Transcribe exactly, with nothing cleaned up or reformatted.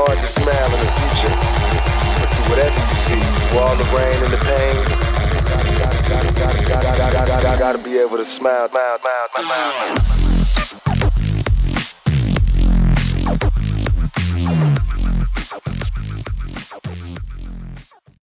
hard to smile in the future, but through whatever you see, through all the rain and the pain, gotta, gotta, gotta, gotta, gotta, gotta, gotta, gotta be able to smile, smile, smile, smile.